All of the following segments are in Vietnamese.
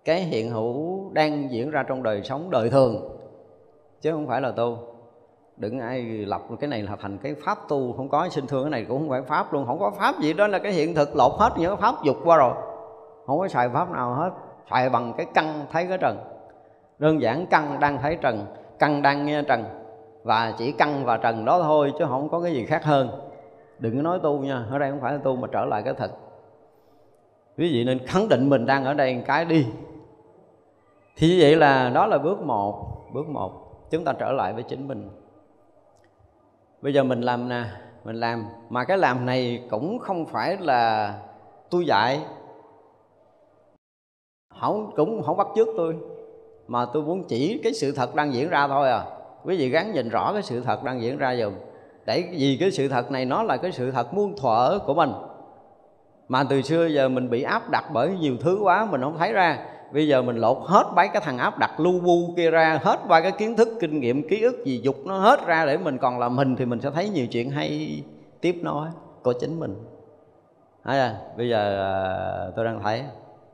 cái hiện hữu đang diễn ra trong đời sống đời thường, chứ không phải là tu. Đừng ai lập cái này là thành cái pháp tu, không có sinh thương, cái này cũng không phải pháp luôn, không có pháp gì, đó là cái hiện thực, lột hết những cái pháp dục qua rồi, không có xài pháp nào hết, xài bằng cái căn thấy cái trần. Đơn giản căn đang thấy trần, căn đang nghe trần, và chỉ căn và trần đó thôi, chứ không có cái gì khác hơn. Đừng có nói tu nha, ở đây không phải là tu mà trở lại cái thực. Quý vị nên khẳng định mình đang ở đây cái đi. Thì như vậy là đó là bước một. Bước một chúng ta trở lại với chính mình. Bây giờ mình làm nè, mình làm. Mà cái làm này cũng không phải là tôi dạy, cũng không bắt chước tôi, mà tôi muốn chỉ cái sự thật đang diễn ra thôi à. Quý vị gắng nhìn rõ cái sự thật đang diễn ra dùm. Để vì cái sự thật này nó là cái sự thật muôn thuở của mình, mà từ xưa giờ mình bị áp đặt bởi nhiều thứ quá, mình không thấy ra. Bây giờ mình lột hết mấy cái thằng áp đặt lu bu kia ra, hết qua cái kiến thức, kinh nghiệm, ký ức gì dục nó hết ra, để mình còn là mình, thì mình sẽ thấy nhiều chuyện hay tiếp nối của chính mình. Bây giờ tôi đang thấy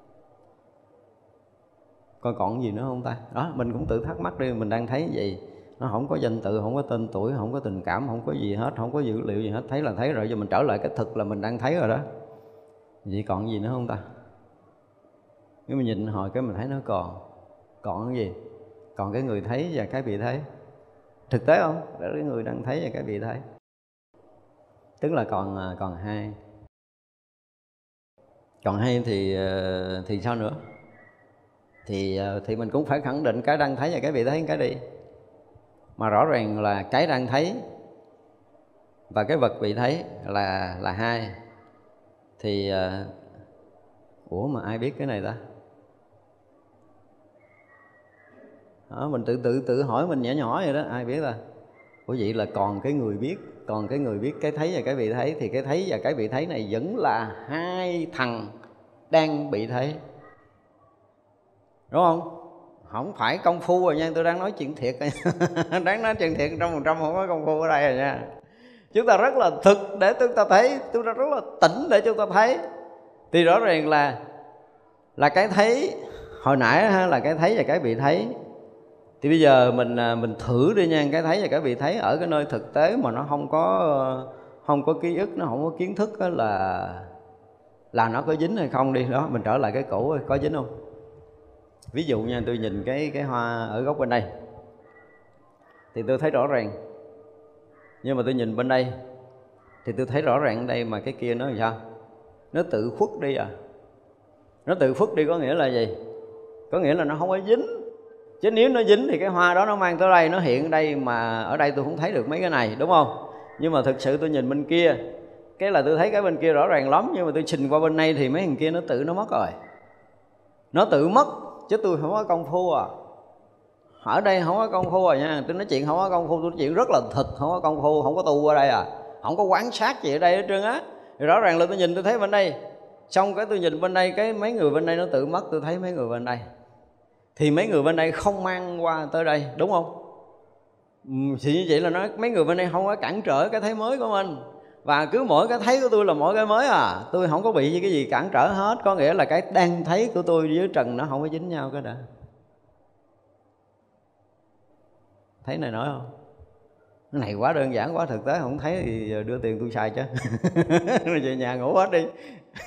coi còn gì nữa không ta? Đó, mình cũng tự thắc mắc đi, mình đang thấy gì? Nó không có danh tự, không có tên tuổi, không có tình cảm, không có gì hết, không có dữ liệu gì hết. Thấy là thấy rồi, giờ mình trở lại cái thực là mình đang thấy rồi đó. Vậy còn gì nữa không ta? Nếu mình nhìn hồi cái mình thấy nó còn cái gì? Còn cái người thấy và cái bị thấy. Thực tế không? Đó là cái người đang thấy và cái bị thấy. Tức là còn hai. Còn hai thì sao nữa? Thì mình cũng phải khẳng định cái đang thấy và cái bị thấy cái đi. Mà rõ ràng là cái đang thấy và cái vật bị thấy là hai. Thì ủa mà ai biết cái này ta? Đó, mình tự hỏi mình nhỏ vậy đó, ai biết ta? Ủa vậy là còn cái người biết, còn cái người biết cái thấy và cái bị thấy, thì cái thấy và cái bị thấy này vẫn là hai thằng đang bị thấy, đúng không? Không phải công phu rồi nha, tôi đang nói chuyện thiệt rồi. Đáng nói chuyện thiệt 100%, không có công phu ở đây rồi nha. Chúng ta rất là thực để chúng ta thấy, chúng ta rất là tỉnh để chúng ta thấy. Thì rõ ràng là cái thấy hồi nãy là cái thấy và cái bị thấy. Thì bây giờ mình thử đi nha, cái thấy và cái bị thấy ở cái nơi thực tế mà nó không có ký ức, nó không có kiến thức đó, là nó có dính hay không đi. Đó, mình trở lại cái cũ, có dính không? Ví dụ nha, tôi nhìn cái hoa ở góc bên đây thì tôi thấy rõ ràng, nhưng mà tôi nhìn bên đây thì tôi thấy rõ ràng ở đây, mà cái kia nó làm sao? Nó tự khuất đi à. Nó tự khuất đi có nghĩa là gì? Có nghĩa là nó không có dính. Chứ nếu nó dính thì cái hoa đó nó mang tới đây, nó hiện ở đây, mà ở đây tôi không thấy được mấy cái này, đúng không? Nhưng mà thực sự tôi nhìn bên kia, cái là tôi thấy cái bên kia rõ ràng lắm, nhưng mà tôi trình qua bên đây thì mấy thằng kia nó tự nó mất rồi. Nó tự mất, chứ tôi không có công phu à. Ở đây không có công phu rồi nha, tôi nói chuyện không có công phu, tôi nói chuyện rất là thực, không có công phu, không có tu ở đây à. Không có quan sát gì ở đây hết trơn á. Thì rõ ràng là tôi nhìn tôi thấy bên đây, xong cái tôi nhìn bên đây, cái mấy người bên đây nó tự mất, tôi thấy mấy người bên đây. Thì mấy người bên đây không mang qua tới đây, đúng không? Thì như vậy là nói mấy người bên đây không có cản trở cái thấy mới của mình. Và cứ mỗi cái thấy của tôi là mỗi cái mới à. Tôi không có bị cái gì cản trở hết. Có nghĩa là cái đang thấy của tôi với trần nó không có dính nhau cái đã. Thấy này nói không? Cái này quá đơn giản, quá thực tế. Không thấy thì đưa tiền tôi xài chứ. Rồi về nhà ngủ hết đi.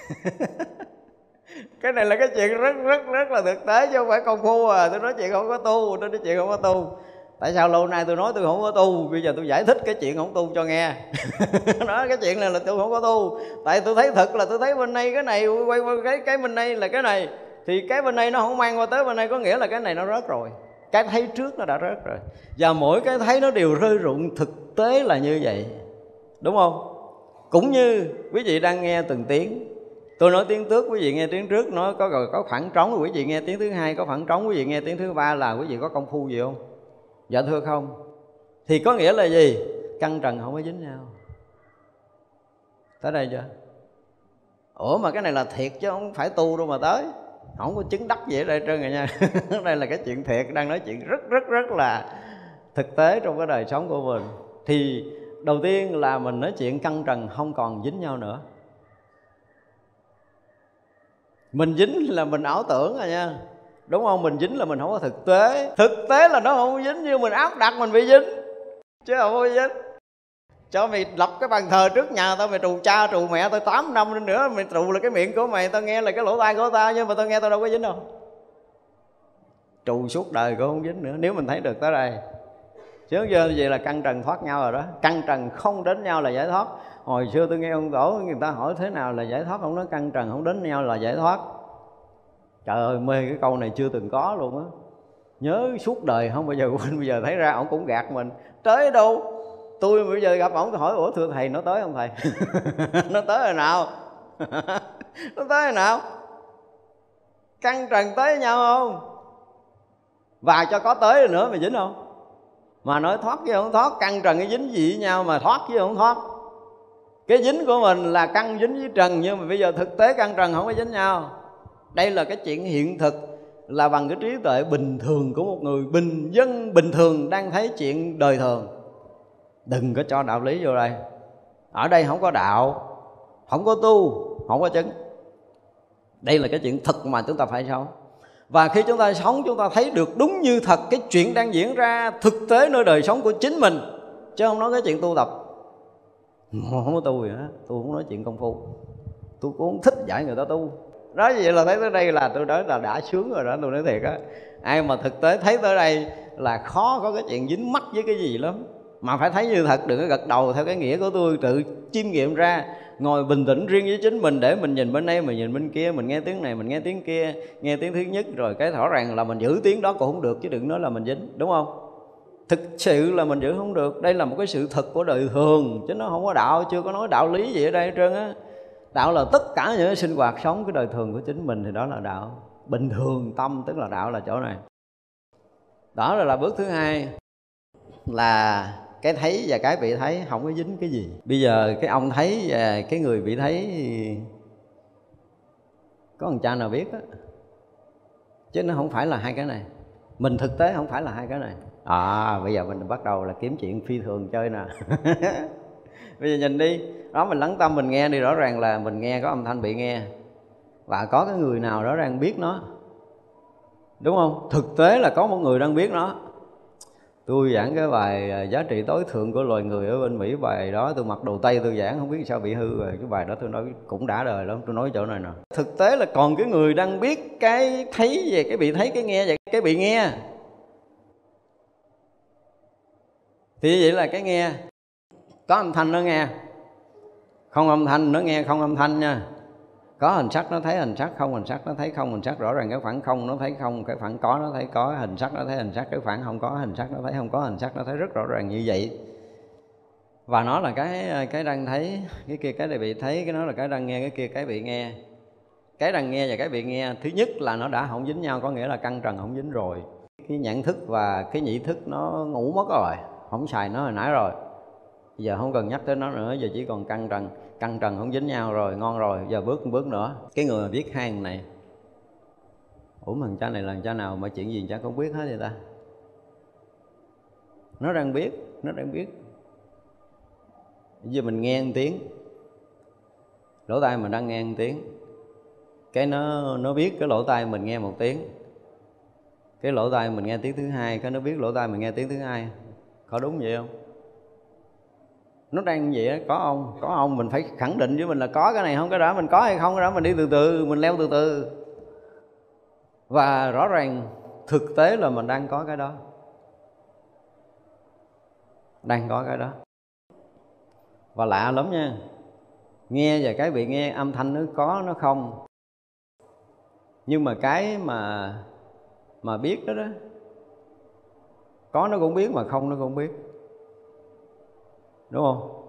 Cái này là cái chuyện rất là thực tế, chứ không phải công phu à. Tôi nói chuyện không có tu, tôi nói chuyện không có tu. Tại sao lâu nay tôi nói tôi không có tu? Bây giờ tôi giải thích cái chuyện không tu cho nghe. Nói cái chuyện này là tôi không có tu. Tại tôi thấy thật là tôi thấy bên đây cái này, quay qua cái bên đây là cái này, thì cái bên đây nó không mang qua tới bên đây, có nghĩa là cái này nó rớt rồi. Cái thấy trước nó đã rớt rồi. Và mỗi cái thấy nó đều rơi rụng, thực tế là như vậy, đúng không? Cũng như quý vị đang nghe từng tiếng. Tôi nói tiếng trước, quý vị nghe tiếng trước, nói có khoảng trống, quý vị nghe tiếng thứ hai có khoảng trống, quý vị nghe tiếng thứ ba, là quý vị có công phu gì không? Dạ thưa không. Thì có nghĩa là gì? Căn trần không có dính nhau. Tới đây chưa? Ủa mà cái này là thiệt chứ không phải tu đâu mà tới. Không có chứng đắc gì ở đây trơn rồi nha. Đây là cái chuyện thiệt, đang nói chuyện rất là thực tế trong cái đời sống của mình. Thì đầu tiên là mình nói chuyện căn trần không còn dính nhau nữa. Mình dính là mình ảo tưởng rồi nha. đúng không? Mình dính là mình không có thực tế. Thực tế là nó không dính, nhưng mình áp đặt mình bị dính, chứ không có dính. Cho mày lập cái bàn thờ trước nhà tao, mày trù cha trù mẹ tao 8 năm lên nữa, mày trù là cái miệng của mày, tao nghe là cái lỗ tai của tao, nhưng mà tao nghe tao đâu có dính đâu. Trù suốt đời cũng không dính nữa, nếu mình thấy được tới đây. Chứ giờ vậy là căn trần thoát nhau rồi đó. Căn trần không đến nhau là giải thoát. Hồi xưa tôi nghe ông Tổ người ta hỏi thế nào là giải thoát, ông nói căn trần không đến nhau là giải thoát. Trời ơi, mê cái câu này chưa từng có luôn á. Nhớ suốt đời không bao giờ quên. Bây giờ thấy ra ổng cũng gạt mình. Tới đâu? Tôi bây giờ gặp ổng tôi hỏi: ủa thưa thầy, nó tới không thầy? Nó tới rồi nào? Nó tới rồi nào? Căn trần tới với nhau không? Và cho có tới rồi nữa mày dính không? Mà nói thoát chứ không thoát. Căn trần cái dính gì với nhau mà thoát chứ không thoát. Cái dính của mình là căn dính với trần, nhưng mà bây giờ thực tế căn trần không có dính nhau. Đây là cái chuyện hiện thực, là bằng cái trí tuệ bình thường của một người bình dân bình thường đang thấy chuyện đời thường. Đừng có cho đạo lý vô đây. Ở đây không có đạo, không có tu, không có chứng. Đây là cái chuyện thực mà chúng ta phải sống. Và khi chúng ta sống, chúng ta thấy được đúng như thật cái chuyện đang diễn ra thực tế nơi đời sống của chính mình, chứ không nói cái chuyện tu tập. Không có tu gì hết. Tôi không nói chuyện công phu, tôi cũng không thích dạy người ta tu. Nói vậy là thấy tới đây là tôi nói là đã sướng rồi đó. Tôi nói thiệt á, ai mà thực tế thấy tới đây là khó có cái chuyện dính mắc với cái gì lắm. Mà phải thấy như thật, đừng có gật đầu theo cái nghĩa của tôi, tự chiêm nghiệm ra. Ngồi bình tĩnh riêng với chính mình, để mình nhìn bên đây, mình nhìn bên kia, mình nghe tiếng này, mình nghe tiếng kia, nghe tiếng thứ nhất, rồi cái rõ ràng là mình giữ tiếng đó cũng không được, chứ đừng nói là mình dính, đúng không? Thực sự là mình giữ không được. Đây là một cái sự thật của đời thường, chứ nó không có đạo, chưa có nói đạo lý gì ở đây hết trơn á. Đạo là tất cả những cái sinh hoạt sống cái đời thường của chính mình, thì đó là đạo. Bình thường tâm tức là đạo, là chỗ này. Đó là bước thứ hai, là cái thấy và cái bị thấy không có dính cái gì. Bây giờ cái ông thấy và cái người bị thấy, có thằng cha nào biết á, chứ nó không phải là hai cái này. Mình thực tế không phải là hai cái này. Bây giờ mình bắt đầu là kiếm chuyện phi thường chơi nè. Bây giờ nhìn đi, đó mình lắng tâm mình nghe đi, rõ ràng là mình nghe có âm thanh bị nghe, và có cái người nào đó đang biết nó, đúng không? Thực tế là có một người đang biết nó. Tôi giảng cái bài giá trị tối thượng của loài người ở bên Mỹ, bài đó tôi mặc đồ Tây tôi giảng, không biết sao bị hư rồi. Cái bài đó tôi nói cũng đã đời lắm, tôi nói chỗ này nè. Thực tế là còn cái người đang biết cái thấy về cái bị thấy, cái nghe về cái bị nghe. Thì vậy là cái nghe có âm thanh nó nghe, không âm thanh nó nghe không âm thanh nha. Có hình sắc nó thấy hình sắc, không hình sắc nó thấy không hình sắc. Rõ ràng cái khoảng không nó thấy không, cái khoảng có nó thấy có, hình sắc nó thấy hình sắc, cái khoảng không có hình sắc nó thấy không có hình sắc, nó thấy rất rõ ràng như vậy. Và nó là cái đang thấy, cái kia cái này bị thấy, cái nó là cái đang nghe, cái kia cái bị nghe. Cái đang nghe và cái bị nghe, thứ nhất là nó đã không dính nhau, có nghĩa là căn trần không dính rồi. Cái nhận thức và cái nhị thức nó ngủ mất rồi, không xài nó hồi nãy rồi. Giờ không cần nhắc tới nó nữa, giờ chỉ còn căn trần không dính nhau rồi, ngon rồi. Giờ bước một bước nữa, cái người mà biết hai này, ủa mà thằng cha này là thằng cha nào mà chuyện gì cha không biết hết vậy ta? Nó đang biết. Giờ mình nghe một tiếng, lỗ tai mình đang nghe một tiếng, cái nó biết cái lỗ tai mình nghe một tiếng, cái lỗ tai mình nghe tiếng thứ hai, cái nó biết lỗ tai mình nghe tiếng thứ hai. Có đúng vậy không? Nó đang vậy đó, có ông mình phải khẳng định với mình là có cái này không, cái đó mình có hay không, cái đó mình đi từ từ, mình leo từ từ. Và rõ ràng thực tế là mình đang có cái đó, Và lạ lắm nha, nghe và cái bị nghe, âm thanh nó có nó không. Nhưng mà cái mà biết đó, có nó cũng biết mà không nó cũng biết, đúng không?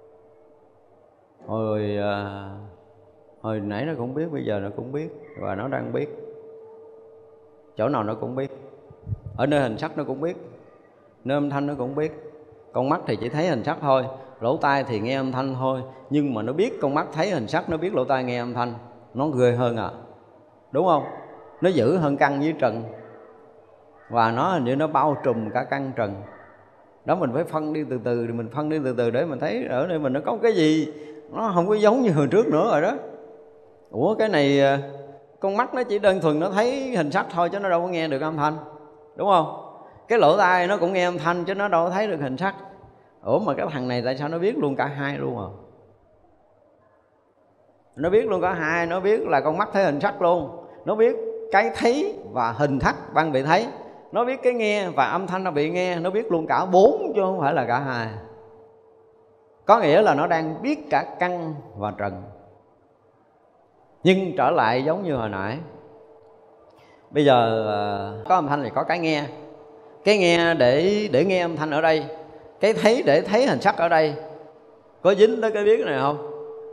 Hồi nãy nó cũng biết, bây giờ nó cũng biết, và nó đang biết. Chỗ nào nó cũng biết. Ở nơi hình sắc nó cũng biết, nơi âm thanh nó cũng biết. Con mắt thì chỉ thấy hình sắc thôi, lỗ tai thì nghe âm thanh thôi. Nhưng mà nó biết con mắt thấy hình sắc, nó biết lỗ tai nghe âm thanh. Nó ghê hơn đúng không? Nó dữ hơn căn với trần, và nó hình như nó bao trùm cả căn trần. Đó mình phải phân đi từ từ, mình phân đi từ từ để mình thấy ở đây mình nó có cái gì nó không có giống như hồi trước nữa rồi đó. Ủa cái này Con mắt nó chỉ đơn thuần nó thấy hình sắc thôi chứ nó đâu có nghe được âm thanh, đúng không? Cái lỗ tai nó cũng nghe âm thanh chứ nó đâu có thấy được hình sắc. Ủa mà cái thằng này tại sao nó biết luôn cả hai luôn à? Nó biết luôn cả hai, nó biết là con mắt thấy hình sắc luôn, nó biết cái thấy và hình sắc ban bị thấy, nó biết cái nghe và âm thanh nó bị nghe, nó biết luôn cả bốn chứ không phải là cả hai. Có nghĩa là nó đang biết cả căn và trần. Nhưng trở lại giống như hồi nãy, bây giờ có âm thanh thì có cái nghe. Cái nghe để nghe âm thanh ở đây, cái thấy để thấy hình sắc ở đây. Có dính tới cái biết này không?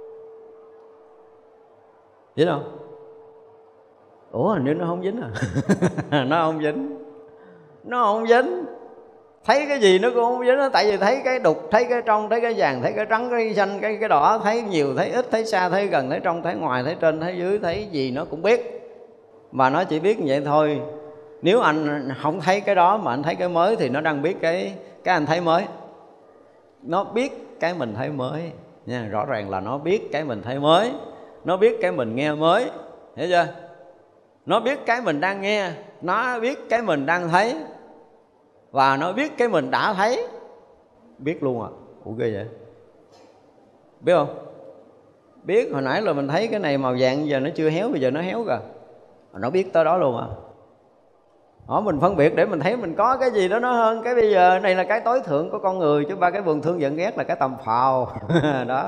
Dính không? Ủa hình như nó không dính à? Nó không dính. Nó không dính. Thấy cái gì nó cũng không dính. Tại vì thấy cái đục, thấy cái trong, thấy cái vàng, thấy cái trắng, cái xanh, cái đỏ. Thấy nhiều, thấy ít, thấy xa, thấy gần, thấy trong, thấy ngoài, thấy trên, thấy dưới. Thấy gì nó cũng biết. Mà nó chỉ biết như vậy thôi. Nếu anh không thấy cái đó mà anh thấy cái mới thì nó đang biết cái anh thấy mới. Nó biết cái mình thấy mới nha. Rõ ràng là nó biết cái mình thấy mới. Nó biết cái mình nghe mới. Hiểu chưa? Nó biết cái mình đang nghe. Nó biết cái mình đang thấy. Và nó biết cái mình đã thấy. Biết luôn à? Ủa ghê vậy? Biết không? Biết. Hồi nãy là mình thấy cái này màu vàng, giờ nó chưa héo, bây giờ nó héo kìa. Nó biết tới đó luôn à? Mình phân biệt để mình thấy mình có cái gì đó nó hơn. Cái bây giờ này là cái tối thượng của con người, chứ ba cái buồn thương giận ghét là cái tầm phào. Đó.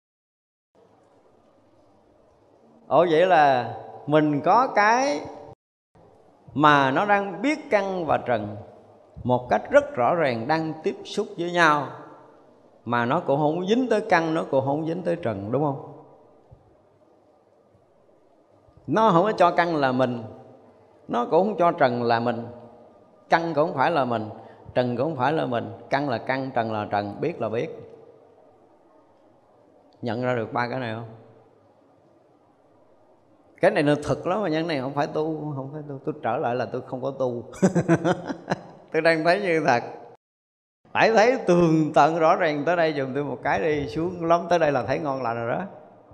Ồ vậy là mình có cái mà nó đang biết căn và trần một cách rất rõ ràng, đang tiếp xúc với nhau. Mà nó cũng không dính tới căn, nó cũng không dính tới trần, đúng không? Nó không có cho căn là mình, nó cũng không cho trần là mình. Căn cũng không phải là mình, trần cũng không phải là mình. Căn là căn, trần là trần, biết là biết. Nhận ra được ba cái này không? Cái này nó thực lắm mà, cái này không phải tu, không phải tu. Tôi trở lại là tôi không có tu. Tôi đang thấy như thật. Phải thấy tường tận rõ ràng. Tới đây dùm tôi một cái đi, xuống lắm tới đây là thấy ngon lành rồi đó.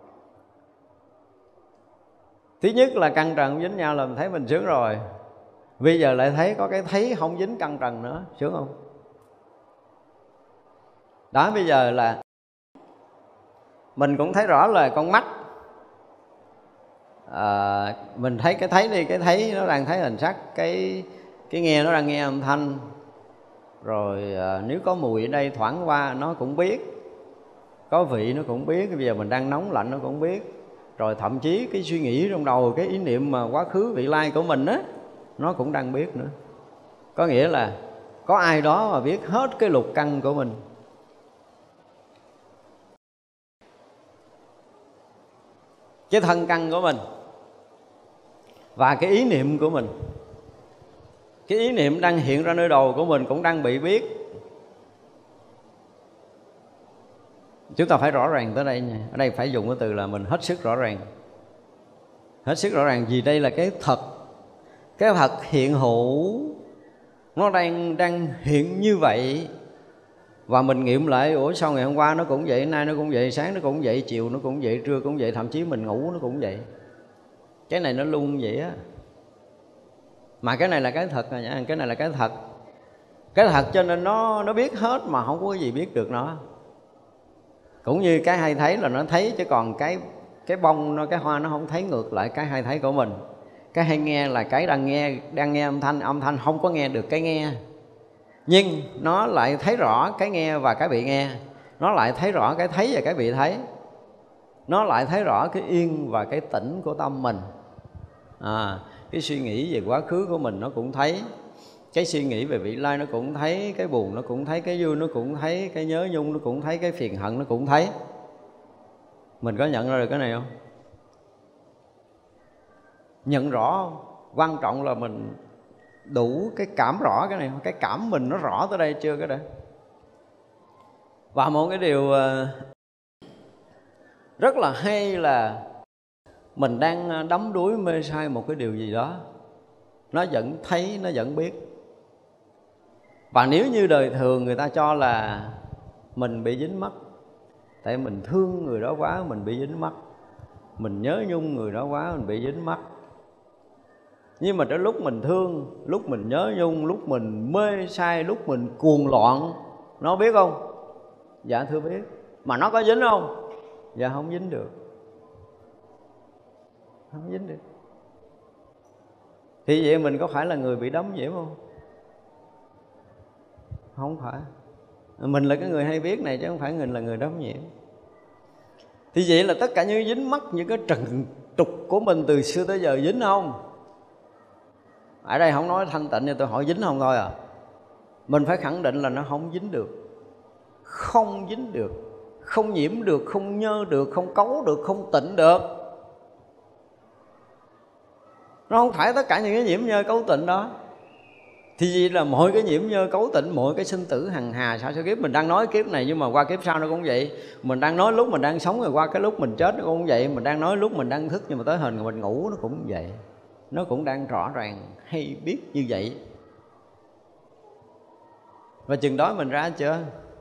Thứ nhất là căn trần dính nhau là mình thấy mình sướng rồi. Bây giờ lại thấy có cái thấy không dính căn trần nữa, sướng không? Đó, bây giờ là mình cũng thấy rõ là con mắt. Mình thấy cái thấy đi, cái thấy nó đang thấy hình sắc, cái nghe nó đang nghe âm thanh. Rồi nếu có mùi ở đây thoảng qua nó cũng biết, có vị nó cũng biết. Bây giờ mình đang nóng lạnh nó cũng biết. Rồi thậm chí cái suy nghĩ trong đầu, cái ý niệm mà quá khứ vị lai của mình á, nó cũng đang biết nữa. Có nghĩa là có ai đó mà biết hết cái lục căn của mình. Cái thân căn của mình và cái ý niệm của mình. Cái ý niệm đang hiện ra nơi đầu của mình cũng đang bị biết. Chúng ta phải rõ ràng tới đây nha. Ở đây phải dùng cái từ là mình hết sức rõ ràng. Hết sức rõ ràng vì đây là cái thật. Cái thật hiện hữu. Nó đang hiện như vậy. Và mình nghiệm lại, ủa sao ngày hôm qua nó cũng vậy, nay nó cũng vậy, sáng nó cũng vậy, chiều nó cũng vậy, trưa cũng vậy, thậm chí mình ngủ nó cũng vậy. Cái này nó luôn vậy á. Mà cái này là cái thật rồi nha, cái này là cái thật. Cái thật cho nên nó biết hết mà không có cái gì biết được nó. Cũng như cái hay thấy là nó thấy, chứ còn cái bông nó, cái hoa nó không thấy ngược lại cái hay thấy của mình. Cái hay nghe là cái đang nghe âm thanh không có nghe được cái nghe. Nhưng nó lại thấy rõ cái nghe và cái bị nghe. Nó lại thấy rõ cái thấy và cái bị thấy. Nó lại thấy rõ cái yên và cái tĩnh của tâm mình. Cái suy nghĩ về quá khứ của mình nó cũng thấy. Cái suy nghĩ về vị lai nó cũng thấy. Cái buồn nó cũng thấy, cái vui nó cũng thấy, cái nhớ nhung nó cũng thấy, cái phiền hận nó cũng thấy. Mình có nhận ra được cái này không? Nhận rõ không? Quan trọng là mình đủ cái cảm rõ cái này không? Cái cảm mình nó rõ tới đây chưa cái đã? Và một cái điều rất là hay là mình đang đắm đuối mê sai một cái điều gì đó, nó vẫn thấy, nó vẫn biết. Và nếu như đời thường người ta cho là mình bị dính mắc, tại mình thương người đó quá mình bị dính mắc, mình nhớ nhung người đó quá mình bị dính mắc, Nhưng mà đến lúc mình thương, lúc mình nhớ nhung, lúc mình mê say, lúc mình cuồng loạn, nó biết không? Dạ thưa biết. Mà nó có dính không? Dạ không dính được. Không dính được. Thì vậy mình có phải là người bị đắm nhiễm không? Không phải. Mình là cái người hay biết này chứ không phải mình là người đắm nhiễm. Thì vậy là tất cả những dính mắc, những cái trần trục của mình từ xưa tới giờ dính không? Ở đây không nói thanh tịnh, cho tôi hỏi dính không thôi à. Mình phải khẳng định là nó không dính được. Không dính được, không nhiễm được, không nhơ được, không cấu được, không tịnh được. Nó không phải tất cả những cái nhiễm nhơ cấu tịnh đó. Thì vì là mọi cái nhiễm nhơ cấu tịnh, mọi cái sinh tử hằng hà sao số kiếp. Mình đang nói kiếp này nhưng mà qua kiếp sau nó cũng vậy. Mình đang nói lúc mình đang sống rồi qua cái lúc mình chết nó cũng vậy. Mình đang nói lúc mình đang thức nhưng mà tới hình mình ngủ nó cũng vậy. Nó cũng đang rõ ràng hay biết như vậy. Và chừng đó mình ra chưa?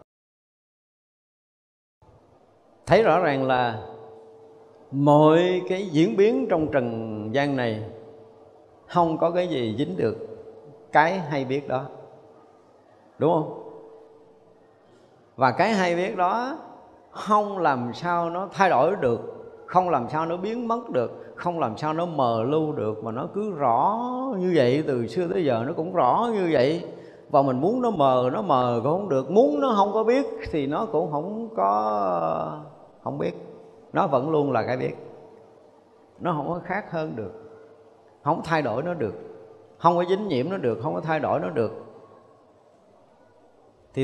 Thấy rõ ràng là mọi cái diễn biến trong trần gian này không có cái gì dính được cái hay biết đó. Đúng không? Và cái hay biết đó không làm sao nó thay đổi được, không làm sao nó biến mất được, không làm sao nó mờ lưu được, mà nó cứ rõ như vậy, từ xưa tới giờ nó cũng rõ như vậy. Và mình muốn nó mờ cũng không được, muốn nó không có biết thì nó cũng không biết. Nó vẫn luôn là cái biết. Nó không có khác hơn được, không thay đổi nó được, không có dính nhiễm nó được, không có thay đổi nó được. Thì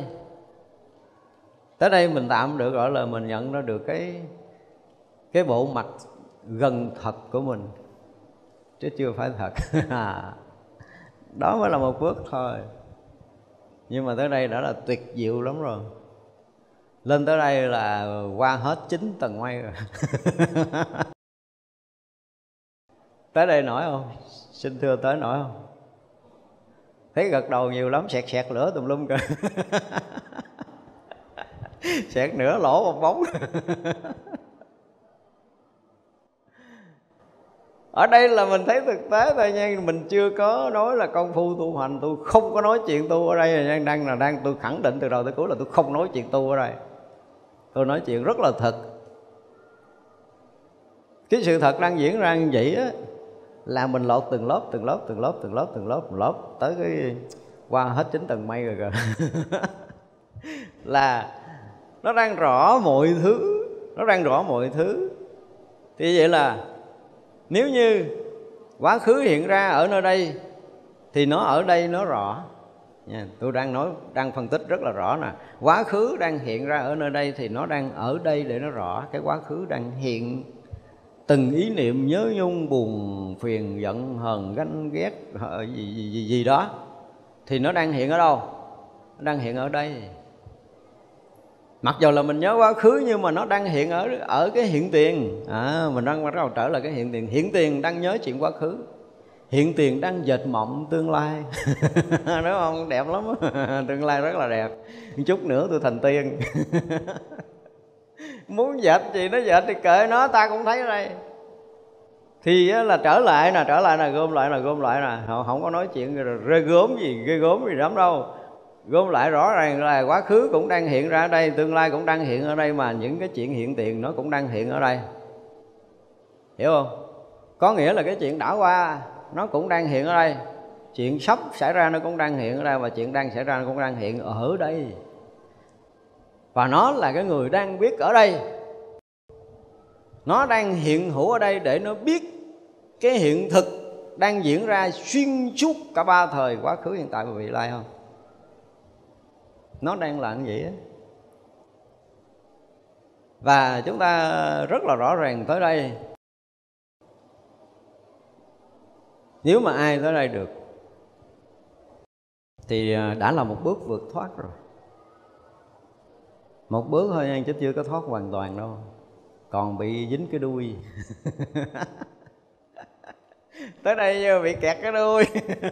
tới đây mình tạm được gọi là mình nhận ra được cái bộ mặt gần thật của mình, chứ chưa phải thật. Đó mới là một bước thôi. Nhưng mà tới đây đã là tuyệt diệu lắm rồi. Lên tới đây là qua hết 9 tầng mây rồi. Tới đây nổi không? Xin thưa tới nổi không? Thấy gật đầu nhiều lắm, sẹt lửa tùm lum kìa. Sẹt nửa lỗ một bóng. Ở đây là mình thấy thực tế thôi nha. Mình chưa có nói là công phu tu hành. Tôi không có nói chuyện tu ở đây. Tôi khẳng định từ đầu tới cuối là tôi không nói chuyện tu ở đây. Tôi nói chuyện rất là thật. Cái sự thật đang diễn ra như vậy á, là mình lột từng lớp tới cái qua hết 9 tầng mây rồi kìa. Là nó đang rõ mọi thứ. Nó đang rõ mọi thứ. Thì vậy là nếu như quá khứ hiện ra ở nơi đây thì nó ở đây nó rõ nha. Tôi đang phân tích rất là rõ nè. Quá khứ đang hiện ra ở nơi đây thì nó đang ở đây để nó rõ. Cái quá khứ đang hiện từng ý niệm nhớ nhung, buồn, phiền, giận, hờn, ganh, ghét, gì đó thì nó đang hiện ở đâu? Nó đang hiện ở đây. Mặc dù là mình nhớ quá khứ nhưng mà nó đang hiện ở cái hiện tiền. Mình đang bắt đầu trở lại cái hiện tiền. Hiện tiền đang nhớ chuyện quá khứ. Hiện tiền đang dệt mộng tương lai. Đúng không? Đẹp lắm. Tương lai rất là đẹp. Chút nữa tôi thành tiên. Muốn dệt gì nó dệt thì kệ nó, ta cũng thấy ở đây. Thì là trở lại nè, gom lại nè. Họ không có nói chuyện ghê gớm gì lắm đâu. Gom lại rõ ràng là quá khứ cũng đang hiện ra ở đây, tương lai cũng đang hiện ở đây, mà những cái chuyện hiện tiền nó cũng đang hiện ở đây. Hiểu không? Có nghĩa là cái chuyện đã qua nó cũng đang hiện ở đây, chuyện sắp xảy ra nó cũng đang hiện ở đây, và chuyện đang xảy ra nó cũng đang hiện ở đây. Và nó là cái người đang biết ở đây. Nó đang hiện hữu ở đây để nó biết cái hiện thực đang diễn ra xuyên suốt cả ba thời quá khứ, hiện tại và vị lai không? Nó đang là như vậy á. Và chúng ta rất là rõ ràng tới đây. Nếu mà ai tới đây được thì đã là một bước vượt thoát rồi. Một bước thôi nha, chứ chưa có thoát hoàn toàn đâu. Còn bị dính cái đuôi. Tới đây bị kẹt cái đuôi.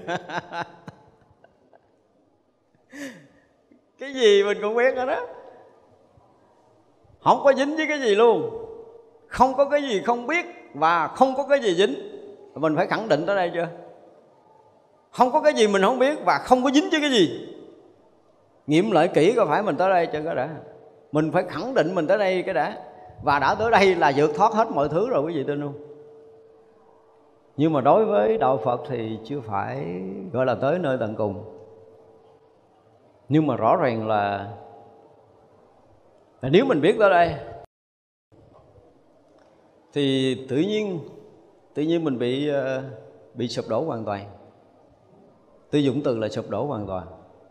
Cái gì mình cũng biết hết đó. Không có dính với cái gì luôn. Không có cái gì không biết và không có cái gì dính. Mình phải khẳng định tới đây chưa? Không có cái gì mình không biết và không có dính với cái gì. Nghiệm lại kỹ có phải mình tới đây chưa cái đã. Mình phải khẳng định mình tới đây cái đã. Và đã tới đây là vượt thoát hết mọi thứ rồi, quý vị tin không? Nhưng mà đối với đạo Phật thì chưa phải gọi là tới nơi tận cùng. Nhưng mà rõ ràng là nếu mình biết tới đây thì tự nhiên mình bị sụp đổ hoàn toàn. Tôi dùng từ là sụp đổ hoàn toàn.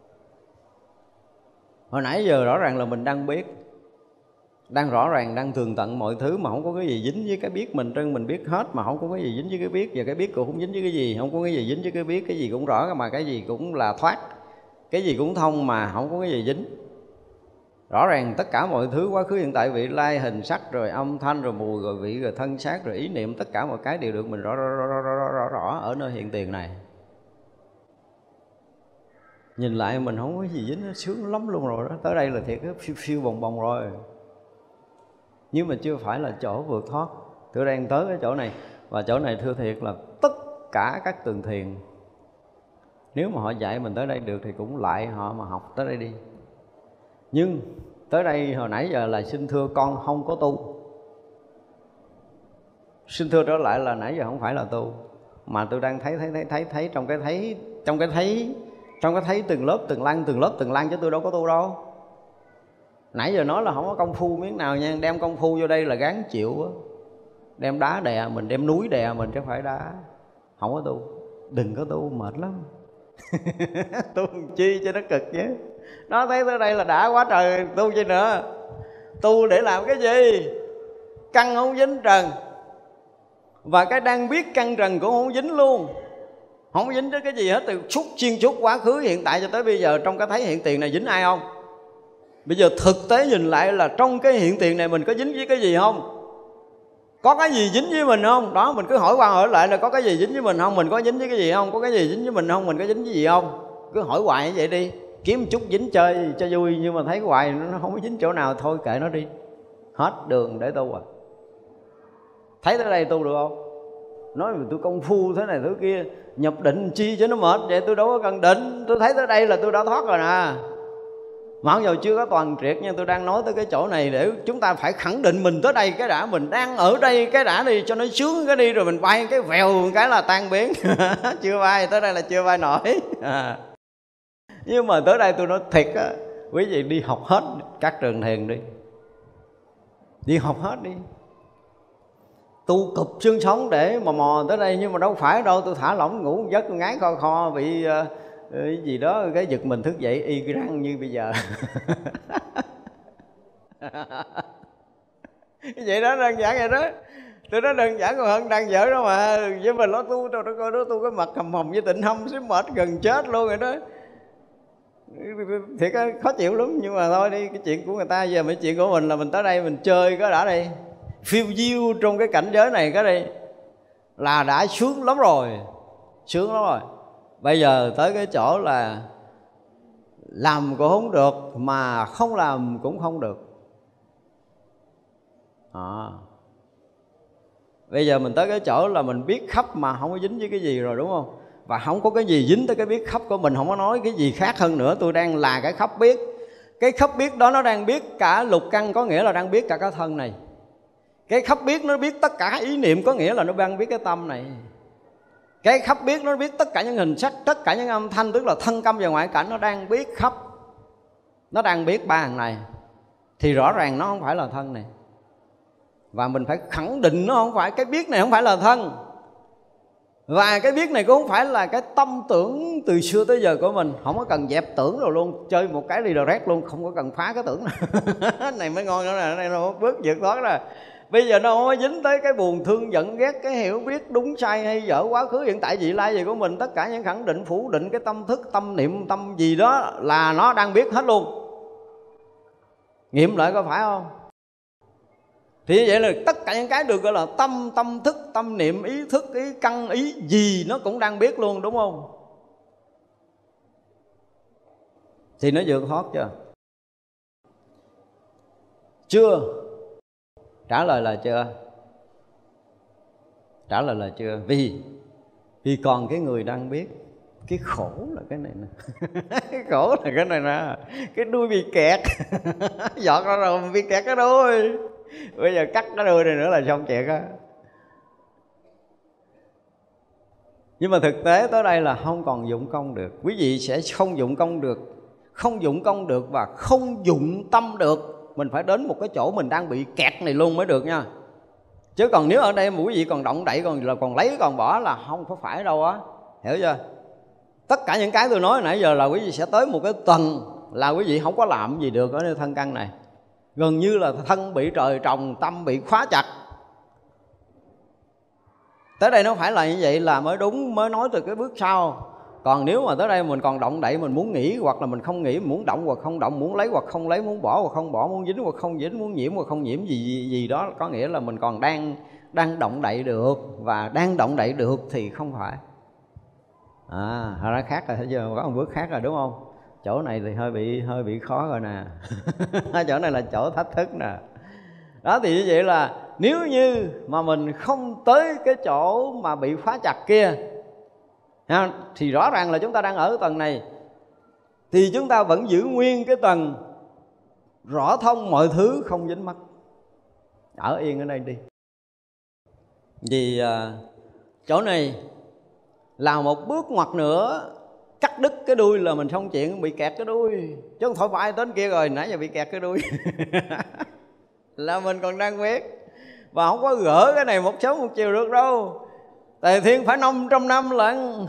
Hồi nãy giờ rõ ràng là mình đang biết, đang rõ ràng, đang tường tận mọi thứ mà không có cái gì dính với cái biết mình. Trân mình biết hết mà không có cái gì dính với cái biết. Và cái biết cũng không dính với cái gì, không có cái gì dính với cái biết. Cái gì cũng rõ mà cái gì cũng là thoát, cái gì cũng thông mà không có cái gì dính. Rõ ràng tất cả mọi thứ quá khứ hiện tại vị lai, hình sắc rồi âm thanh rồi mùi rồi vị rồi thân xác rồi ý niệm, tất cả mọi cái đều được mình rõ ở nơi hiện tiền này. Nhìn lại mình không có gì dính, nó sướng lắm luôn rồi đó. Tới đây là thiệt phiêu bồng bồng rồi. Nhưng mà chưa phải là chỗ vượt thoát. Tôi đang tới cái chỗ này. Và chỗ này thưa thiệt là tất cả các tường thiền, nếu mà họ dạy mình tới đây được thì cũng lại họ mà học tới đây đi. Nhưng tới đây hồi nãy giờ là xin thưa con không có tu. Xin thưa trở lại là nãy giờ không phải là tu, mà tôi đang thấy trong cái thấy từng lớp từng lan chứ tôi đâu có tu đâu. Nãy giờ nói là không có công phu miếng nào nha. Đem công phu vô đây là gán chịu á. Đem đá đè mình, đem núi đè mình chứ phải đá. Không có tu. Đừng có tu, mệt lắm. Tu chi cho nó cực chứ. Nó thấy tới đây là đã quá trời, tu chi nữa. Tu để làm cái gì? Căn không dính trần. Và cái đang biết căn trần cũng không dính luôn. Không dính tới cái gì hết. Từ xuyên suốt quá khứ hiện tại cho tới bây giờ, trong cái thấy hiện tiền này dính ai không? Bây giờ thực tế nhìn lại là trong cái hiện tiền này mình có dính với cái gì không? Có cái gì dính với mình không? Đó, mình cứ hỏi qua hỏi lại là có cái gì dính với mình không? Mình có dính với cái gì không? Có cái gì dính với mình không? Mình có dính với gì không? Cứ hỏi hoài như vậy đi. Kiếm một chút dính chơi cho vui. Nhưng mà thấy hoài nó không có dính chỗ nào, thôi kệ nó đi. Hết đường để tu à. Thấy tới đây tu được không? Nói mà tôi công phu thế này thứ kia, nhập định chi cho nó mệt. Vậy tôi đâu có cần định. Tôi thấy tới đây là tôi đã thoát rồi nè. Mà không giờ chưa có toàn triệt nha. Tôi đang nói tới cái chỗ này để chúng ta phải khẳng định mình tới đây cái đã. Mình đang ở đây cái đã đi, cho nó sướng cái đi. Rồi mình bay cái vèo cái là tan biến. Chưa bay, tới đây là chưa bay nổi. Nhưng mà tới đây tôi nói thiệt á, quý vị đi học hết các trường thiền đi. Đi học hết đi. Tu cụp xương sống để mà mò tới đây. Nhưng mà đâu phải đâu. Tôi thả lỏng ngủ một giấc, tôi ngái kho kho bị cái gì đó, cái giật mình thức dậy y răng như bây giờ. Vậy đó, đơn giản vậy đó. Tôi nói đơn giản còn hơn đang dở đó mà. Với mình nó tu, tôi coi đó tu cái mặt hầm hầm với tịnh hông xíu mệt gần chết luôn rồi đó. Thiệt á, khó chịu lắm. Nhưng mà thôi đi, cái chuyện của người ta giờ mấy chuyện của mình là mình tới đây mình chơi cái đã đây. Phiêu diêu trong cái cảnh giới này cái đây là đã sướng lắm rồi. Sướng lắm rồi. Bây giờ tới cái chỗ là làm cũng không được, mà không làm cũng không được. Bây giờ mình tới cái chỗ là mình biết khắp mà không có dính với cái gì rồi, đúng không? Và không có cái gì dính tới cái biết khắp của mình. Không có nói cái gì khác hơn nữa. Tôi đang là cái khắp biết. Cái khắp biết đó nó đang biết cả lục căn, có nghĩa là đang biết cả cái thân này. Cái khắp biết nó biết tất cả ý niệm, có nghĩa là nó đang biết cái tâm này. Cái khắp biết nó biết tất cả những hình sắc, tất cả những âm thanh, tức là thân tâm và ngoại cảnh. Nó đang biết khắp. Nó đang biết ba hàng này. Thì rõ ràng nó không phải là thân này. Và mình phải khẳng định nó không phải. Cái biết này không phải là thân. Và cái biết này cũng không phải là cái tâm tưởng từ xưa tới giờ của mình. Không có cần dẹp tưởng rồi luôn. Chơi một cái direct luôn. Không có cần phá cái tưởng này. Này mới ngon nữa nè. Này nó bước vượt thoát nè. Bây giờ nó không có dính tới cái buồn thương giận ghét, cái hiểu biết đúng sai hay dở, quá khứ hiện tại vị lai gì của mình. Tất cả những khẳng định phủ định cái tâm thức, tâm niệm, tâm gì đó là nó đang biết hết luôn. Nghiệm lại có phải không? Thì như vậy là tất cả những cái được gọi là tâm, tâm thức, tâm niệm, ý thức, ý căn, ý gì nó cũng đang biết luôn, đúng không? Thì nó vượt thoát chưa? Chưa. Trả lời là chưa. Trả lời là chưa. Vì còn cái người đang biết. Cái khổ là cái này nè. Cái khổ là cái này nè. Cái đuôi bị kẹt. Giọt ra rồi bị kẹt cái đuôi. Bây giờ cắt cái đuôi này nữa là xong chuyện á. Nhưng mà thực tế tới đây là không còn dụng công được. Quý vị sẽ không dụng công được. Không dụng công được và không dụng tâm được. Mình phải đến một cái chỗ mình đang bị kẹt này luôn mới được nha. Chứ còn nếu ở đây mà quý vị còn động đậy, còn lấy còn bỏ là không có phải đâu á. Hiểu chưa? Tất cả những cái tôi nói nãy giờ là quý vị sẽ tới một cái tầng là quý vị không có làm gì được ở nơi thân căn này. Gần như là thân bị trời trồng, tâm bị khóa chặt. Tới đây nó phải là như vậy là mới đúng, mới nói từ cái bước sau. Còn nếu mà tới đây mình còn động đậy, mình muốn nghĩ hoặc là mình không nghĩ, mình muốn động hoặc không động, muốn lấy hoặc không lấy, muốn bỏ hoặc không bỏ, muốn dính hoặc không dính, muốn nhiễm hoặc không nhiễm gì đó, có nghĩa là mình còn đang động đậy được. Và đang động đậy được thì không phải. Thật ra khác rồi, thấy chưa? Có một bước khác rồi đúng không? Chỗ này thì hơi bị khó rồi nè. Chỗ này là chỗ thách thức nè. Đó thì như vậy là nếu như mà mình không tới cái chỗ mà bị khóa chặt kia thì rõ ràng là chúng ta đang ở cái tầng này, thì chúng ta vẫn giữ nguyên cái tầng rõ thông mọi thứ không dính mắc. Ở yên ở đây đi. Vì chỗ này là một bước ngoặt nữa, cắt đứt cái đuôi là mình xong chuyện bị kẹt cái đuôi. Chứ không thôi phải đến kia rồi, nãy giờ bị kẹt cái đuôi. Là mình còn đang biết. Và không có gỡ cái này một sớm một chiều được đâu. Tề Thiên phải 500 năm lận.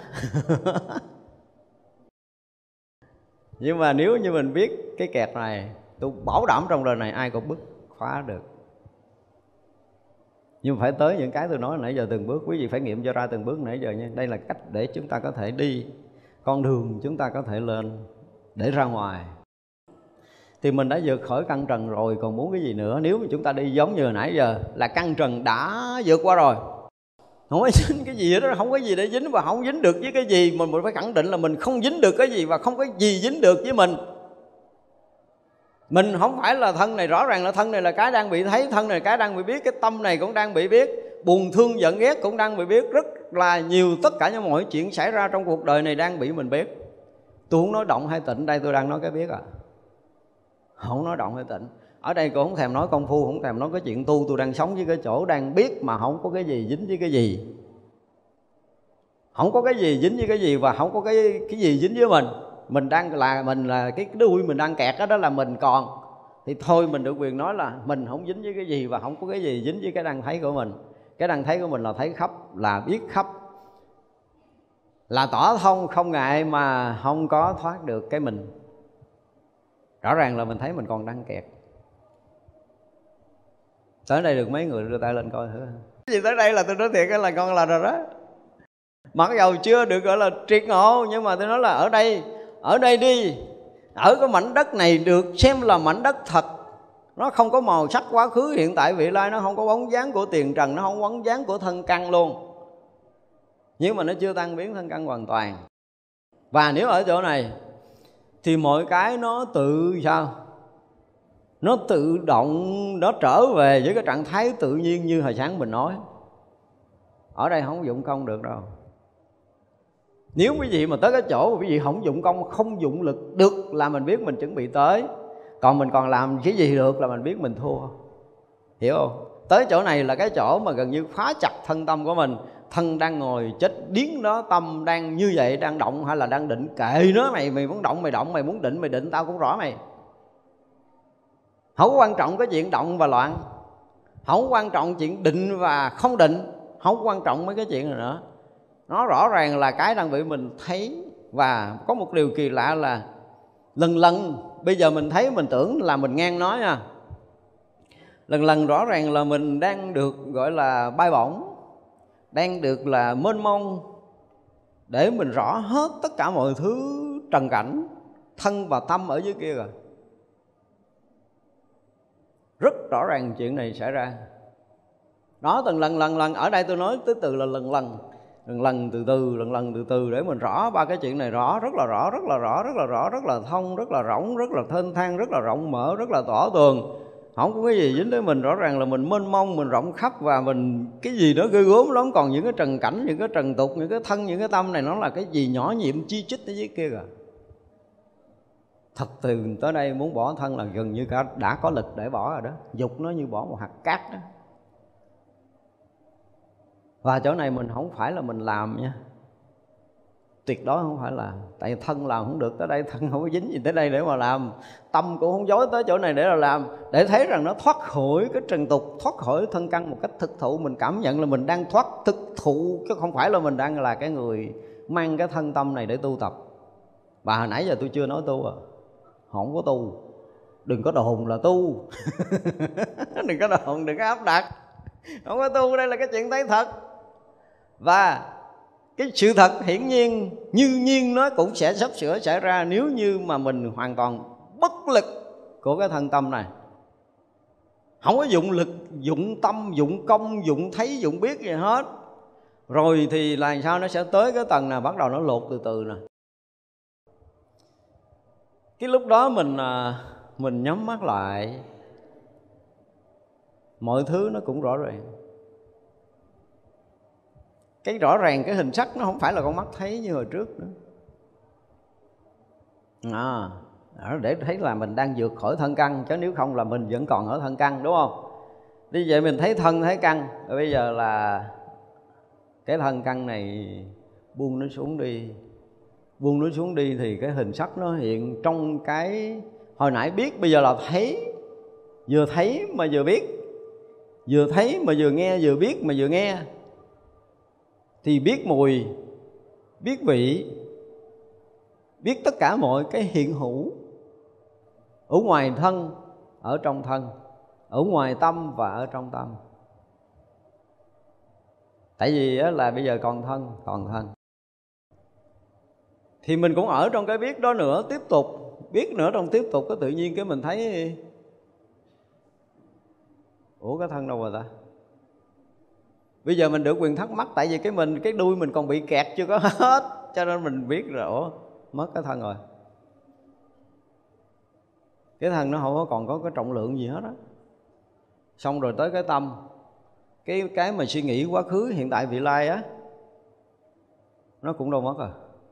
Nhưng mà nếu như mình biết cái kẹt này, tôi bảo đảm trong đời này ai cũng bứt khóa được. Nhưng phải tới những cái tôi nói nãy giờ từng bước. Quý vị phải nghiệm cho ra từng bước nãy giờ nha. Đây là cách để chúng ta có thể đi con đường chúng ta có thể lên để ra ngoài. Thì mình đã vượt khỏi căn trần rồi, còn muốn cái gì nữa. Nếu mà chúng ta đi giống như hồi nãy giờ là căn trần đã vượt qua rồi, không có dính cái gì đó, không có gì để dính và không dính được với cái gì. Mình phải khẳng định là mình không dính được cái gì và không có gì dính được với mình. Mình không phải là thân này, rõ ràng là thân này là cái đang bị thấy, thân này là cái đang bị biết, cái tâm này cũng đang bị biết, buồn thương giận ghét cũng đang bị biết. Rất là nhiều, tất cả những mọi chuyện xảy ra trong cuộc đời này đang bị mình biết. Tôi không nói động hay tịnh, đây tôi đang nói cái biết không nói động hay tịnh. Ở đây cũng không thèm nói công phu, không thèm nói cái chuyện tu. Tôi đang sống với cái chỗ đang biết mà không có cái gì dính với cái gì. Không có cái gì dính với cái gì và không có cái gì dính với mình. Mình là cái đuôi mình đang kẹt đó, đó là mình còn. Thì thôi mình được quyền nói là mình không dính với cái gì và không có cái gì dính với cái đang thấy của mình. Cái đang thấy của mình là thấy khắp, là biết khắp, là tỏ thông không ngại mà không có thoát được cái mình. Rõ ràng là mình thấy mình còn đang kẹt. Tới đây được mấy người đưa tay lên coi thử. Cái gì tới đây là tôi nói thiệt là con là rồi đó. Mặc dầu chưa được gọi là triệt ngộ, nhưng mà tôi nói là ở đây đi. Ở cái mảnh đất này được xem là mảnh đất thật. Nó không có màu sắc quá khứ hiện tại vị lai, nó không có bóng dáng của tiền trần, nó không có bóng dáng của thân căn luôn. Nhưng mà nó chưa tan biến thân căn hoàn toàn. Và nếu ở chỗ này thì mọi cái nó tự sao? Nó tự động, nó trở về với cái trạng thái tự nhiên như hồi sáng mình nói. Ở đây không dụng công được đâu. Nếu quý vị mà tới cái chỗ mà quý vị không dụng công, không dụng lực được là mình biết mình chuẩn bị tới. Còn mình còn làm cái gì được là mình biết mình thua. Hiểu không? Tới chỗ này là cái chỗ mà gần như phá chặt thân tâm của mình. Thân đang ngồi chết điếng đó, tâm đang như vậy, đang động hay là đang định, kệ nó mày muốn động mày động, mày muốn định mày định, tao cũng rõ mày. Không có quan trọng cái chuyện động và loạn, không có quan trọng chuyện định và không định, không có quan trọng mấy cái chuyện này nữa. Nó rõ ràng là cái đang bị mình thấy. Và có một điều kỳ lạ là lần lần bây giờ mình thấy mình tưởng là mình ngang nói nha. Lần lần rõ ràng là mình đang được gọi là bay bổng, đang được là mênh mông, để mình rõ hết tất cả mọi thứ trần cảnh, thân và tâm ở dưới kia rồi. Rất rõ ràng chuyện này xảy ra. Đó, từng lần ở đây tôi nói tới từ là lần từ từ để mình rõ ba cái chuyện này rõ, rất là rõ, rất là thông, rất là rỗng, rất là thênh thang, rất là rộng mở, rất là tỏ tường. không có cái gì dính tới mình. Rõ ràng là mình mênh mông, mình rộng khắp, và mình cái gì đó ghê gớm lắm. Còn những cái trần cảnh, những cái trần tục, những cái thân, những cái tâm này, nó là cái gì nhỏ nhiệm chi chít ở dưới kia kìa. Thật từ tới đây muốn bỏ thân là gần như cả đã có lực để bỏ rồi đó. Dục nó như bỏ một hạt cát đó. Và chỗ này mình không phải là mình làm nha, tuyệt đối không phải là. Tại vì thân làm không được, tới đây thân không có dính gì tới đây để mà làm. Tâm cũng không dối tới chỗ này để là làm, để thấy rằng nó thoát khỏi cái trần tục, thoát khỏi thân căn một cách thực thụ. Mình cảm nhận là mình đang thoát thực thụ, chứ không phải là mình đang là cái người mang cái thân tâm này để tu tập. Và hồi nãy giờ tôi chưa nói tu à. Không có tu. Đừng có đồn là tu. Đừng có đồn, đừng có áp đặt. Không có tu, đây là cái chuyện thấy thật. Và cái sự thật hiển nhiên như nhiên nó cũng sẽ sắp sửa xảy ra nếu như mà mình hoàn toàn bất lực của cái thân tâm này. Không có dụng lực, dụng tâm, dụng công, dụng thấy, dụng biết gì hết. Rồi thì là sao nó sẽ tới cái tầng nào bắt đầu nó lột từ từ nè. Cái lúc đó mình nhắm mắt lại, mọi thứ nó cũng rõ ràng. Cái rõ ràng cái hình sắc nó không phải là con mắt thấy như hồi trước nữa. Để thấy là mình đang vượt khỏi thân căn, chứ nếu không là mình vẫn còn ở thân căn, đúng không? Như vậy mình thấy thân thấy căn, rồi bây giờ là cái thân căn này buông nó xuống đi. Buông nó xuống đi thì cái hình sắc nó hiện trong cái hồi nãy biết, bây giờ là thấy. Vừa thấy mà vừa biết, vừa thấy mà vừa nghe, vừa biết mà vừa nghe. Thì biết mùi, biết vị, biết tất cả mọi cái hiện hữu ở ngoài thân, ở trong thân, ở ngoài tâm và ở trong tâm. Tại vì là bây giờ còn thân thì mình cũng ở trong cái biết đó nữa, tiếp tục biết nữa. Trong tiếp tục có tự nhiên cái mình thấy ủa cái thân đâu rồi ta? Bây giờ mình được quyền thắc mắc, tại vì cái đuôi mình còn bị kẹt chưa có hết, cho nên mình biết rồi, ủa mất cái thân rồi. Cái thân nó không còn có cái trọng lượng gì hết á. Xong rồi tới cái tâm, cái mà suy nghĩ quá khứ, hiện tại, vị lai á, nó cũng đâu mất rồi.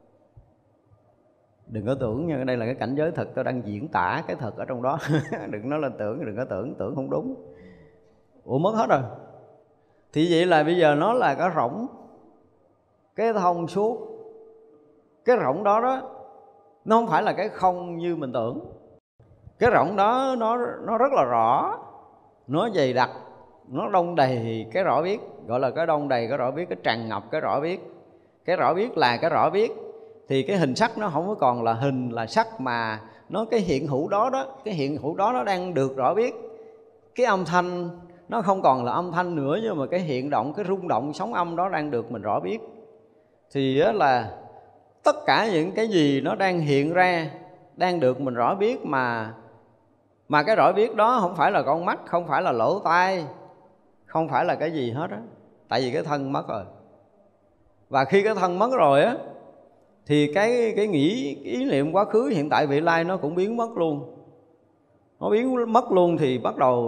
Đừng có tưởng nha, đây là cái cảnh giới thật, tôi đang diễn tả cái thật ở trong đó. Đừng nói là tưởng, đừng có tưởng không đúng. Ủa mất hết rồi. Thì vậy là bây giờ nó là cái rỗng, cái thông suốt. Cái rỗng đó nó không phải là cái không như mình tưởng. Cái rỗng đó nó rất là rõ, nó dày đặc, nó đông đầy cái rõ biết. Gọi là cái đông đầy cái rõ biết, cái tràn ngập cái rõ biết. Cái rõ biết là cái rõ biết. Thì cái hình sắc nó không có còn là hình là sắc, mà nó cái hiện hữu đó, cái hiện hữu đó nó đang được rõ biết. Cái âm thanh nó không còn là âm thanh nữa, nhưng mà cái hiện động, cái rung động sóng âm đó đang được mình rõ biết. Thì đó là tất cả những cái gì nó đang hiện ra, đang được mình rõ biết. Mà cái rõ biết đó không phải là con mắt, không phải là lỗ tai, không phải là cái gì hết á. Tại vì cái thân mất rồi. Và khi cái thân mất rồi á, thì cái nghĩ ý niệm quá khứ, hiện tại, vị lai nó cũng biến mất luôn. Nó biến mất luôn thì bắt đầu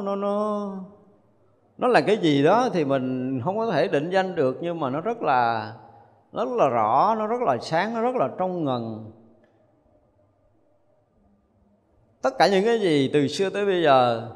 nó là cái gì đó thì mình không có thể định danh được, nhưng mà nó rất là rõ, nó rất là sáng, nó rất là trong ngần. Tất cả những cái gì từ xưa tới bây giờ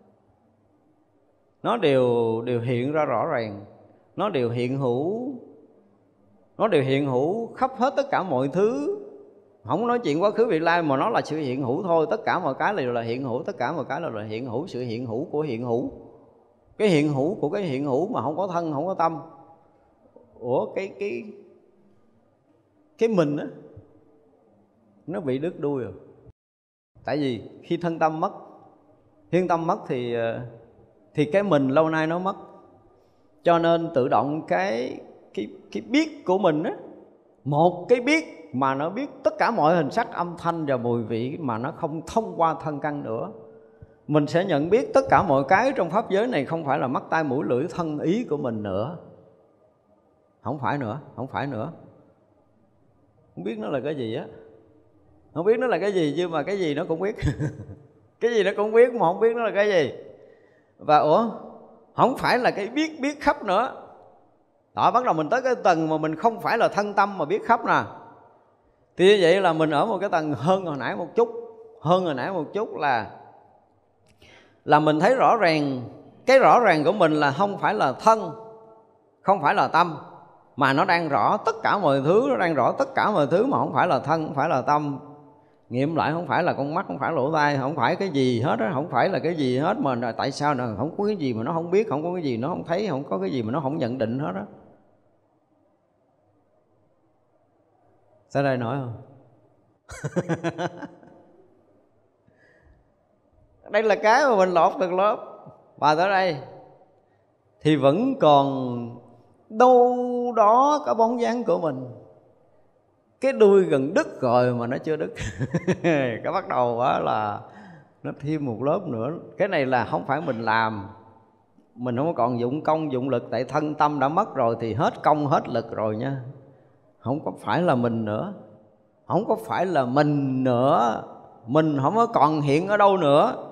nó đều hiện ra rõ ràng, nó đều hiện hữu, nó đều hiện hữu khắp hết tất cả mọi thứ. Không nói chuyện quá khứ vị lai, mà nó là sự hiện hữu thôi. Tất cả mọi cái đều là hiện hữu, tất cả mọi cái là hiện hữu, sự hiện hữu của hiện hữu. Cái hiện hữu của cái hiện hữu mà không có thân, không có tâm. Ủa cái mình á, nó bị đứt đuôi rồi. Tại vì khi thân tâm mất, thiên tâm mất thì cái mình lâu nay nó mất. Cho nên tự động cái biết của mình á, một cái biết mà nó biết tất cả mọi hình sắc, âm thanh và mùi vị, mà nó không thông qua thân căn nữa. Mình sẽ nhận biết tất cả mọi cái trong pháp giới này không phải là mắt, tai, mũi, lưỡi, thân, ý của mình nữa. Không phải nữa. Không biết nó là cái gì á. Không biết nó là cái gì, nhưng mà cái gì nó cũng biết. Cái gì nó cũng biết mà không biết nó là cái gì. Và không phải là cái biết khắp nữa. Đó, bắt đầu mình tới cái tầng mà mình không phải là thân tâm mà biết khắp nè. Thì như vậy là mình ở một cái tầng hơn hồi nãy một chút. Hơn hồi nãy một chút là mình thấy rõ ràng. Cái rõ ràng của mình là không phải là thân, không phải là tâm, mà nó đang rõ tất cả mọi thứ. Nó đang rõ tất cả mọi thứ mà không phải là thân, không phải là tâm. Nghiệm lại không phải là con mắt, không phải lỗ tai, không phải cái gì hết á, không phải là cái gì hết. Mà tại sao nó không có cái gì mà nó không biết, không có cái gì nó không thấy, không có cái gì mà nó không nhận định hết á. Tới đây nổi không? Đây là cái mà mình lột từng lớp. Và tới đây thì vẫn còn đâu đó có bóng dáng của mình. Cái đuôi gần đứt rồi mà nó chưa đứt. Cái bắt đầu đó là nó thêm một lớp nữa. Cái này là không phải mình làm, mình không còn dụng công dụng lực. Tại thân tâm đã mất rồi thì hết công hết lực rồi nha. Không có phải là mình nữa. Không có phải là mình nữa. Mình không có còn hiện ở đâu nữa.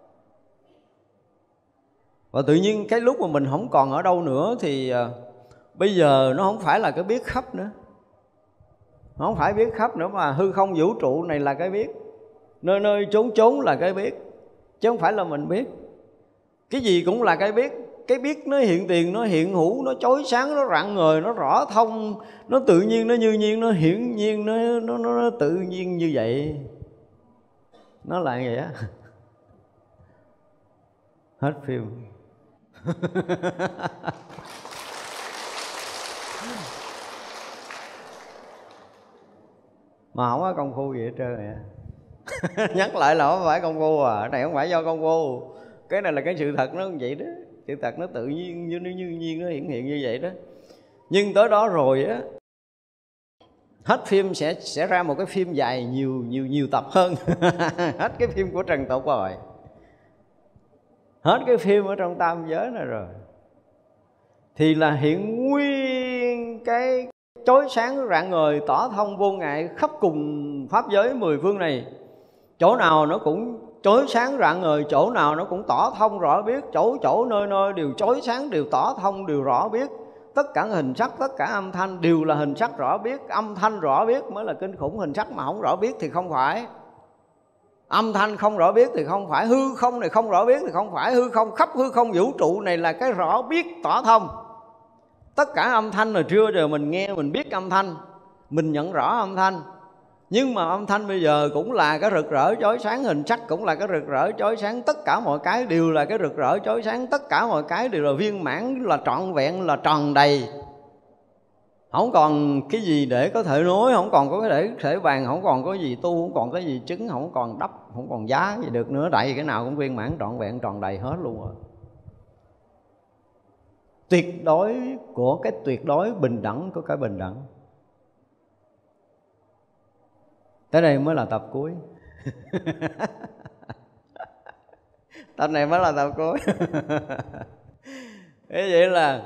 Và tự nhiên cái lúc mà mình không còn ở đâu nữa thì bây giờ nó không phải là cái biết khắp nữa. Nó không phải biết khắp nữa, mà hư không vũ trụ này là cái biết. Nơi nơi chốn chốn là cái biết, chứ không phải là mình biết. Cái gì cũng là cái biết. Cái biết nó hiện tiền, nó hiện hữu, nó chói sáng, nó rạng ngời, nó rõ thông, nó tự nhiên, nó như nhiên, nó hiển nhiên, nó tự nhiên như vậy. Nó là vậy á. Hết phim. Mà không có công phu gì hết trơn vậy. Nhắc lại là không phải công phu à. Cái này không phải do công phu. Cái này là cái sự thật nó như vậy đó. Sự thật nó tự nhiên, như nhiên, nó hiển hiện như vậy đó. Nhưng tới đó rồi á, hết phim sẽ ra một cái phim dài nhiều tập hơn. Hết cái phim của trần tục rồi. Hết cái phim ở trong tam giới này rồi. Thì là hiện nguyên cái chói sáng rạng ngời tỏ thông vô ngại khắp cùng pháp giới mười phương này. Chỗ nào nó cũng chói sáng rạng ngời, chỗ nào nó cũng tỏ thông rõ biết, chỗ nơi nơi đều chói sáng, đều tỏ thông, đều rõ biết. Tất cả hình sắc, tất cả âm thanh đều là hình sắc rõ biết. Âm thanh rõ biết mới là kinh khủng. Hình sắc mà không rõ biết thì không phải. Âm thanh không rõ biết thì không phải. Hư không này không rõ biết thì không phải. Hư không, khắp hư không vũ trụ này là cái rõ biết tỏ thông. Tất cả âm thanh là trưa giờ mình nghe, mình biết âm thanh, mình nhận rõ âm thanh. Nhưng mà âm thanh bây giờ cũng là cái rực rỡ chói sáng. Hình sắc cũng là cái rực rỡ chói sáng. Tất cả mọi cái đều là cái rực rỡ chói sáng. Tất cả mọi cái đều là viên mãn, là trọn vẹn, là tròn đầy. Không còn cái gì để có thể nói, không còn có cái để thể bàn, không còn có gì tu, không còn cái gì chứng, không còn đắp, không còn giá gì được nữa. Tại vì cái nào cũng viên mãn, trọn vẹn, tròn đầy hết luôn rồi. Tuyệt đối của cái tuyệt đối, bình đẳng của cái bình đẳng. Tới đây mới là tập cuối. Tập này mới là tập cuối. Thế vậy là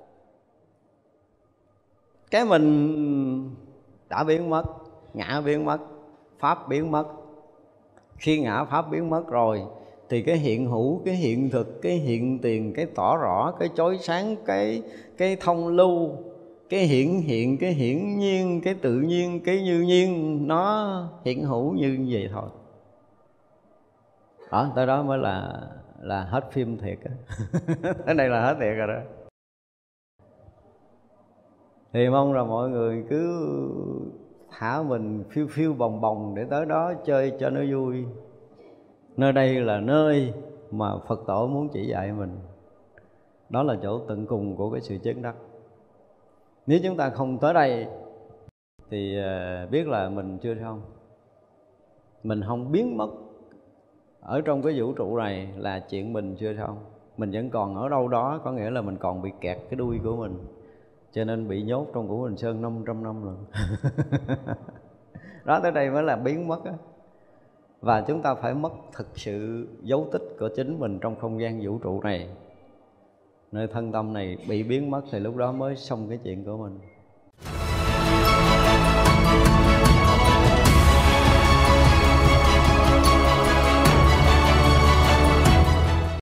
cái mình đã biến mất, ngã biến mất, pháp biến mất. Khi ngã pháp biến mất rồi thì cái hiện hữu, cái hiện thực, cái hiện tiền, cái tỏ rõ, cái chói sáng, cái thông lưu, cái hiển hiện, cái hiển nhiên, cái tự nhiên, cái như nhiên, nó hiện hữu như vậy thôi. Đó, tới đó mới là hết phim thiệt á. Tới đây là hết thiệt rồi đó. Thì mong là mọi người cứ thả mình phiêu phiêu bồng bồng để tới đó chơi cho nó vui. Nơi đây là nơi mà Phật tổ muốn chỉ dạy mình. Đó là chỗ tận cùng của cái sự chứng đắc. Nếu chúng ta không tới đây thì biết là mình chưa xong. Mình không biến mất ở trong cái vũ trụ này là chuyện mình chưa xong. Mình vẫn còn ở đâu đó, có nghĩa là mình còn bị kẹt cái đuôi của mình. Cho nên bị nhốt trong Ngũ Hành Sơn 500 năm rồi. Đó, tới đây mới là biến mất á. Và chúng ta phải mất thực sự dấu tích của chính mình trong không gian vũ trụ này. Nơi thân tâm này bị biến mất thì lúc đó mới xong cái chuyện của mình.